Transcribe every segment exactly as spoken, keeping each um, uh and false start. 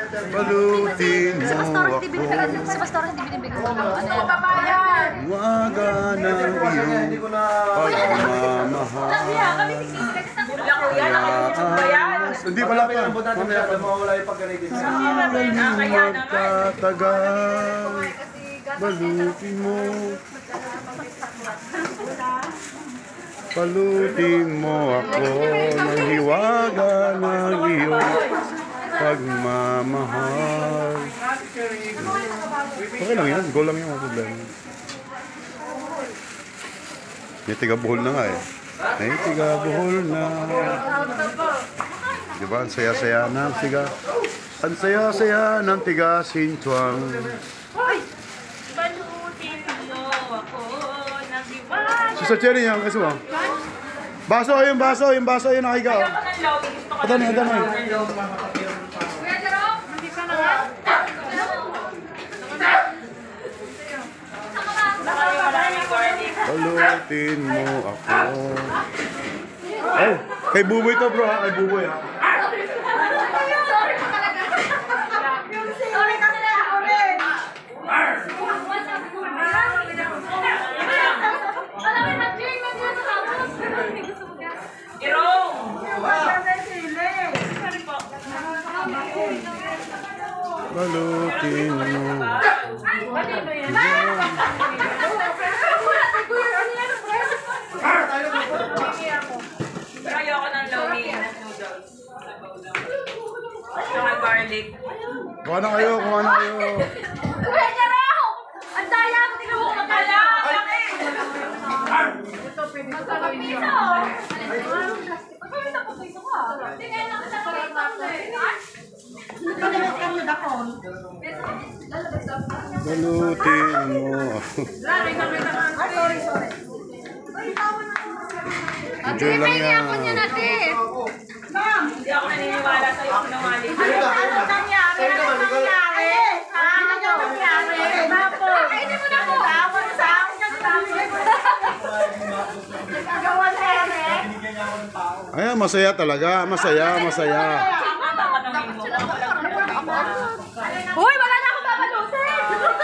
balutin mo Sa pastor ako. hindi binibigyan. Sa pastor hindi binibigyan. Ano yan? Waga ng iyong pagmamahal. Hindi pala pa. Mamaya pa. Mawawala yung pagkanitin. Magtatagal. Balutin mo. Balutin mo ako ng hiwaga ng iyong pagmamahal. Okay lang yan. Go lang yung mga problema. May tiga-buhol na nga eh. May tiga-buhol na. Diba? Ang saya-saya ng tiga. Ang saya-saya ng tiga sintuang. Balutin mo ako ng hiwaga. Si sa cherry niya, kasi mo. Baso, yung baso, yung baso, yung nakigaw. Ito na, ito na. Kuya Jerome, hindi ka na nga. Balutin mo ako. Oh, kay Buboy to bro ha, kay Buboy ha. Sorry kasi na ako rin. Alam mo, mag-clean na dito sa house. Irong! Balutin mo. Pero ayoko ng lomi noodles. Saka garlic. Kuha na kayo, kuha na kayo. Kuya Jerome! Ang daya mo, tingnan mo makala. Masarap piso. Magpapita po piso ko. Hindi kaya nakasarap piso eh. Balutin mo ako. Sorry, sorry. Enjoy lang yan. Hindi ako naniniwala sa'yo kung nawali. Ano nangyari? Ano nangyari? Ano nangyari? Kainin mo na po. Tawag sa akin. Gawan na yan eh. Ayan, masaya talaga. Masaya, masaya. Uy, wala na akong babalutin!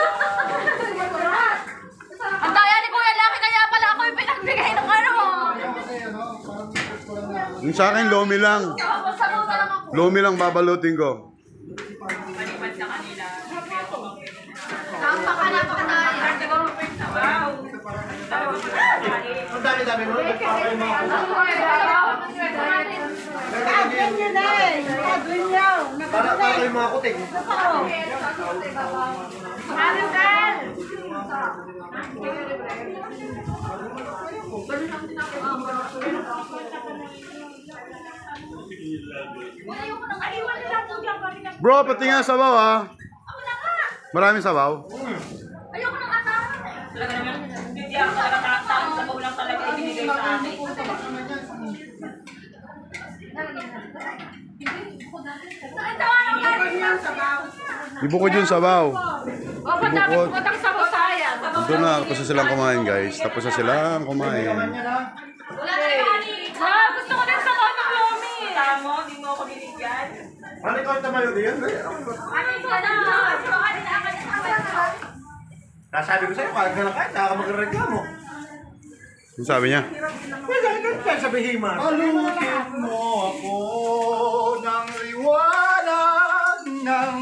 Ang daya ni Kuya Laki, kaya pala ako yung pinagbigay ng ano. Yung sa akin, lomi lang. Sabaw na lang ako. Lomi lang babalutin ko. Palipad sa kanila. Napaka, napaka daya. Wow! Ang dami-dami mo. Nagpapay mo ako. Para para yung mga kuting. Bro, pati nga sabaw ha. Maraming sabaw. Ayoko ng asawa. Talaga naman, hindi ako nakakataon sa ulang talaga ibinigay sa akin. Saan tawa ng galing? Ibukod yung sabaw. Opo, dapat butang sa musaya. Doon na, tapos na silang kumain guys. Tapos na silang kumain. Wala na kanin. Ah, gusto ko din sa ng lomi. Tamo, hindi mo ako binigyan. Ano ikaw tamayo diyan? Ano ito na? Ano kanin na kanin na? Nasabi ko sa'yo, kahit ka na kahit, saka ka magreklamo. Yung sabi niya. Pwede ka sa Bihimas. Balutin mo ako ng liwanag ng...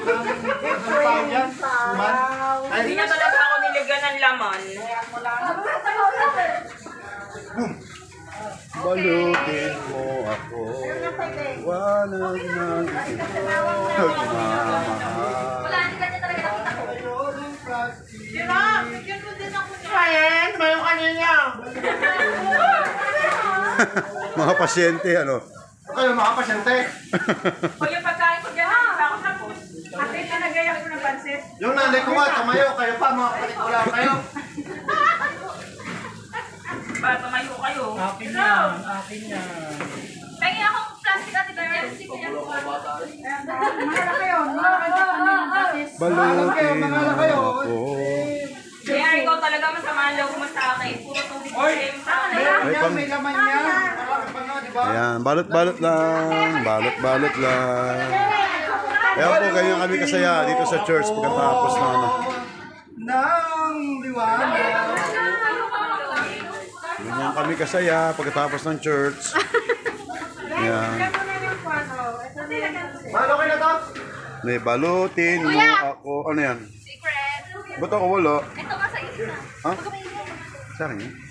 Hindi na talaga ako nilagyan ng laman. Balutin mo ako. Wanag ng pagmamahal. Wala, hindi kanya talaga nakita ko. Diba? Bigyan mo din ako niya. Ayan, may yung kanina. Mga pasyente, ano? Kayo mga pasyente. O yung pagkain ko dyan, hindi ako tapos. Ate, nalagayan ko ng pansit. Yung nanay ko nga, tumayo. Kayo pa, mga kapatid ko lang kayo. Para tumayo kayo. Akin yan, akin yan. Pengi akong plastic at ito. Sige, kaya ko. Balutin mo ako. Kaya ikaw talaga masama ang loob mo sa akin. Puro tubig ko sa akin. May pang... May laman yan. Diba? Ayan, balot-balot lang. Balot-balot lang. Kaya po, ganyan kami kasaya dito sa church pagkatapos na ano. Nang liwanag. Ganyan kami kasaya pagkatapos ng church. Yan. Ano kayo na to? May balutin mo ako. Ano yan? Secret. Ba't ako wala? Ito ka sa isa. Ha? Sa akin yan?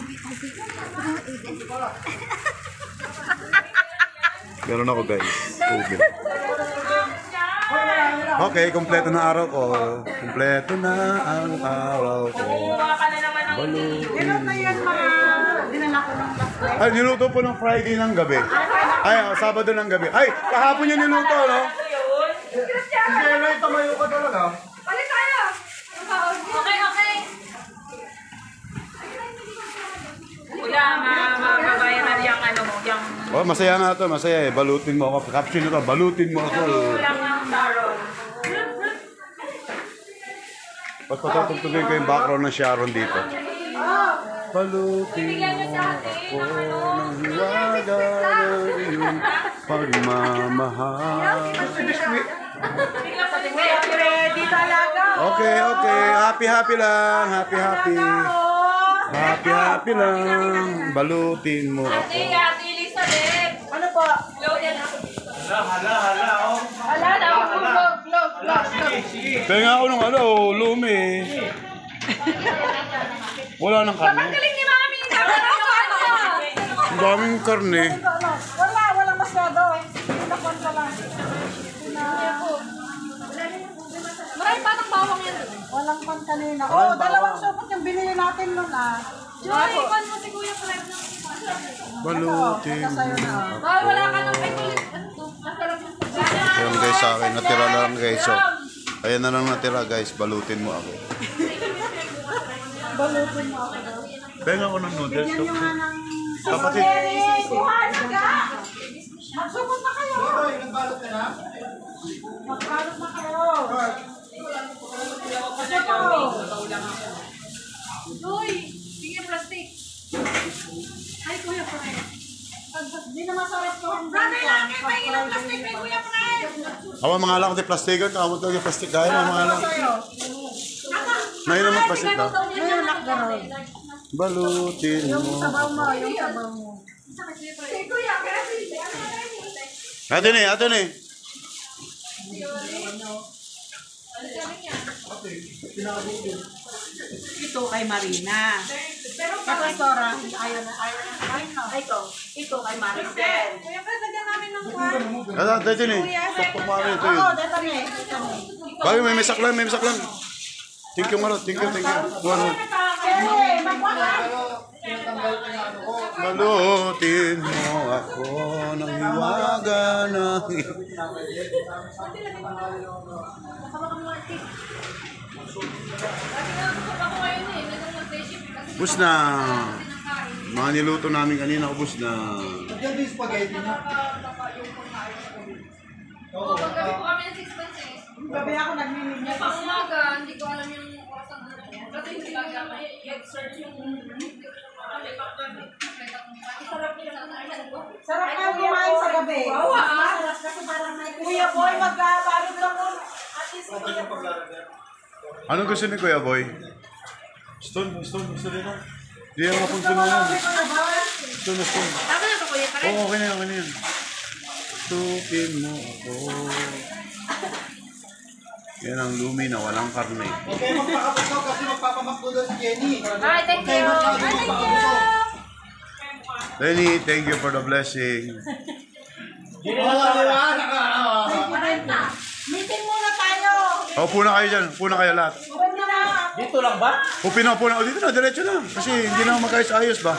Meron ako guys. Tubig. Okay, kompleto na araw ko. Kompleto na ang araw ko. Kumuha ka na naman ng Balutin. Meron na yan mga dinala ko ng basket. Ay, niluto po ng Friday ng gabi. Ay, oh, Sabado ng gabi. Ay, kahapon yung niluto, no? yun. Hindi, may tumayo ka talaga. Balik tayo. Okay, okay. Kuya, ma- ma- mabayaran yung ano mo, yung Oh, masaya nga to, masaya eh. Balutin mo ako. Caption nito, balutin mo ako. kulang ng Sharon. Ba't patutugtugin ko yung background ng Sharon dito? Balutin mo ako ng hiwaga ng iyong pagmamahal. Ready talaga. Okay, okay. Happy, happy lang. Happy, happy. Happy, happy lang. Balutin mo ako. Ate, Ate Elizabeth. Ano po? Hello, yan ako. Hala, hala, hala, oh. Wala na ako. Vlog, vlog, vlog, vlog. Kaya ako nung ano, lumi. Wala nang karne. Galing ni Mami. Tama na ako. Ang daming karne. Ano? Wala, walang masyado. Pinakon ka lang. Marami pa ng bawang yan. Walang pan kanina. Oh, dalawang supot yung binili natin nun ah. Joy, ikon mo si Kuya Fred ng Balutin mo. Bawal, wala ka ng ay kulit. Ano to? Masarap yung pagkain. Ayan guys sa akin, natira na lang guys. So, ayan na lang natira guys, balutin mo ako. Balutin mo ako daw. Benga ako ng noodles. Yan yung nga ng... Kapatid. Hey, kuha na ka! Magsupot na kayo! Hoy, nagbalot ka na? Magbalot na kayo! Kasi po! Joy, sige plastic. Ay, Kuya Fred. Hindi na masarap to. Brother lang, may pahingin ng plastic kay Kuya Fred. Ako mga lang di plastikan, kamot lang yung plastic kaya mga lang. Sa'yo. Ngayon naman plastic ka. Ngayon nak gano'n. Balutin Yung mo. sabaw mo, yung sabaw mo. Si Kuya Fred. Ato na eh, ato na eh. Ito kay Marina. Pero kay Pastora, ayaw na, ayaw na. Ayaw na. Ito, ito kay Maricel. Kuya Fred, lagyan namin ng kwan. Ato, ato na eh. Tuktok mo rin ito yun. Oo, dito na eh. Dito na eh. Bagay, may may saklan, may may saklan. Thank you, Marot. Thank you, thank you. Buwan mo. Hey, magwala! Balutin mo ako ng hiwaga na Bus na. Mga niluto namin kanina, ubus na. Diyan din spaghetti niya. Paggabi po kami ng six months eh. Gabi ako nagmimigyan. Yung pang umaga, hindi ko alam yung oras ng ano. Kasi hindi talaga may exert yung... Sarap nga kumain sa gabi. Wow, ah. Sarap kasi parang may Kuya Boy, magkabalot lang mo. At least Kuya Boy. Anong gusto ni Kuya Boy? Stone, stone, gusto rin ako. Hindi ako mapuntunan yan. Stone, stone. Tama na to Kuya Fred. Oo, okay na yan, okay na yan. Tukin mo ako. Yan ang lumi na walang karne. Okay, magpakabusog kasi magpapamakdo doon si Jenny. Hi, thank you. Hi, thank you. Lenny, thank you for the blessing. Oo, di ba? Meeting muna tayo. O, puna kayo dyan. Puna kayo lahat. Huwag na na. Dito lang ba? Pupina, puna. O, dito na, diretso na. Kasi hindi na magkaayos-ayos ba?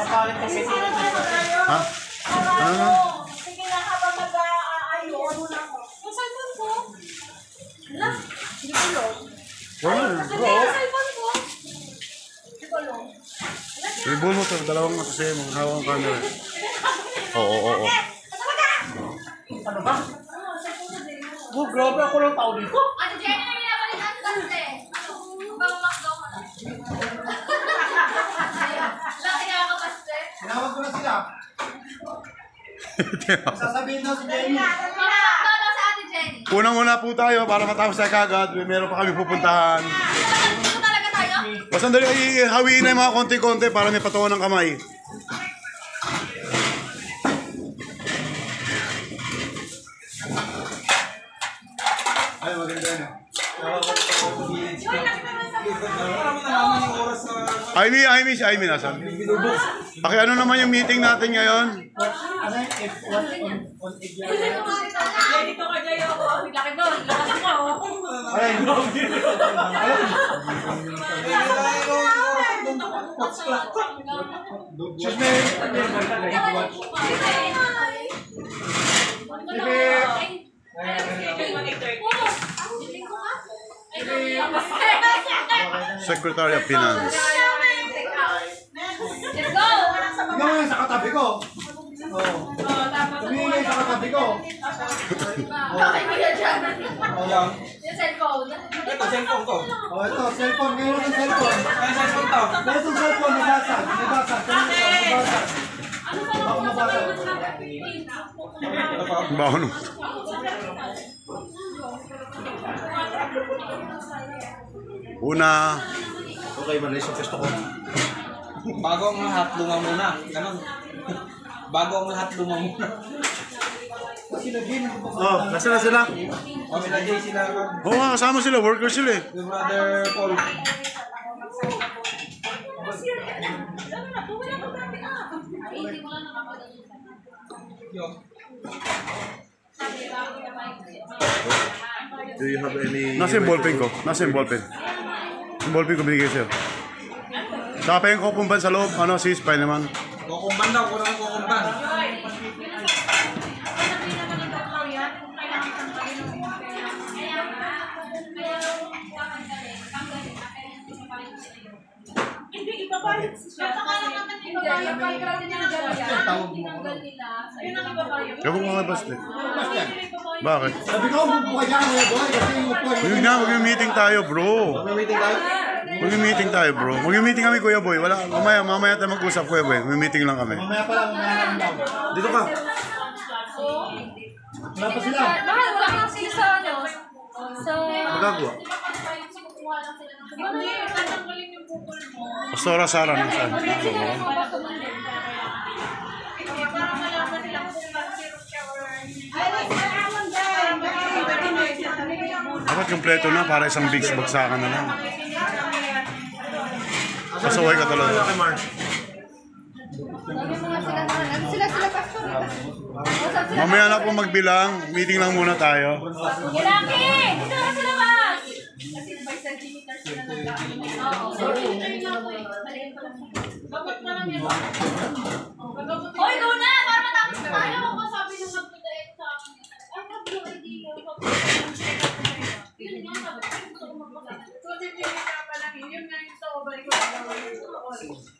Ha? Ano na? Sige na, habang mag-aayo muna ako. Yung cellphone ko. Wala. Hindi ko lang. Wala na. Kasi yung cellphone ko. Hindi ko lang. May bulo to. Dalawang na kasi mga hawang camera. Oo, oo, oo. Oh, grabe ako lang tao dito. Ate Jenny, may pinabalikan kasi. Bang McDo ka na. Laki nga ako kasi. Tinawag ko na sila. Sasabihin daw si Jenny. McDo na sa Ate Jenny. Unang-una po tayo para matapos tayo kagad. Meron pa kami pupuntahan. Dito talaga tayo? O sandali, ay, hawiin na yung mga konti-konti para may patungan ng kamay. Ay, maganda yun. Amy, Amy, si Amy nasan? Paki ano naman yung meeting natin ngayon? Dito ka dyan ako. Laki doon. Lakas mo. Secretary of Finance. Let's go! Ikaw nga sa katabi ko. Oo. Tumingin sa katabi ko. Okay, kuya dyan. Oo lang. Yung cellphone. Ito, cellphone ko. Oo, ito, cellphone. Ngayon ang cellphone. Ay, cellphone to. Ito, cellphone. Nabasag. Nabasag. Nabasag. Baka mabasag. Baho no. Una. Okay, malis yung gusto ko. Bago ang lahat, luma muna. Ganon. Bago ang lahat, luma muna. Oh, nasa na sila? O, nilagay sila kag Oo nga, kasama sila. Worker sila eh. yung brother Paul. Yo. Do you have any... Nasa yung ballpen ko. Nasa yung ballpen. Yung ballpen ko binigay sa'yo. Saka pa yung kukumban sa loob. Ano, sis, pa naman. Kukumban daw, kulang ang kukumban. Hindi, ibabayad siya. Ibabayad pa yung tinanggal nila. Yun ang ibabayad. Kaya kung mga basta. Bakit? Sabi ko, bubuhay ka mga boy. Kasi yung upuan. Yun nga, mag-meeting tayo, bro. Mag-meeting tayo? Mag-meeting tayo, bro. Mag-meeting kami, Kuya Boy. Wala, mamaya, mamaya tayo mag-usap, Kuya Boy. Mag-meeting lang kami. Mamaya pa lang, mamaya lang daw. Dito ka. Wala pa sila. Mahal, wala kang sila sa ano. So, Magagawa. Hindi, tatanggalin yung bukol mo. Pastora Sara, nasaan? Kaya para malaman nila kung mag-zero siya or... Dapat kompleto na para isang big bagsakan na lang. Pasaway ka talaga. Kay Mark. sila sila pastor. Mamaya na po magbilang. Meeting lang muna tayo. Lalaki! Dito na sila ba? Kasi by centimeters sila nag-ano. Oo. Sorry, tayo na ako eh. Maliit pa lang. Bakit na lang yan? Hoy, go na! Para matapos na tayo. Ano ko sabi nung nagpita-ex sa akin? I have no idea. Yun nga, sabi ko gusto ko magpapalala. So, hindi ka pa lang yun. Yun nga yung sa obay ko.